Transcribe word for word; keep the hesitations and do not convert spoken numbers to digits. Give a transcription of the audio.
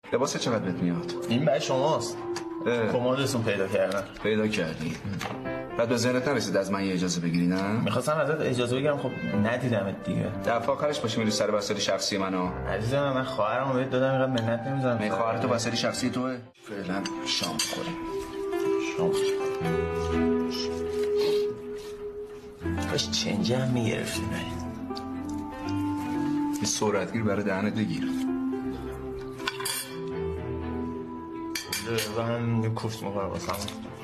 لباس چقدر بهت میاد؟ این برای شماست. کمادتون پیدا کردن. پیدا کردی. بعد به ذهنت نرسید از من یه اجازه بگیری نه؟ میخواستم ازت اجازه بگیرم، خب ندیدمت دیگه. دفعه آخرش باشی میری سر وسایل شخصی منو. عزیزم من خواهرمو بهت دادم، اینقدر منت نمیذارم. من خواهر تو وسایل شخصی توئه. فعلا شام بخوریم. شام. کاش چنج هم میگرفتی نه. یه سرعتگیر برای دهنت بگیر. و هم کوفت میکنم واسم.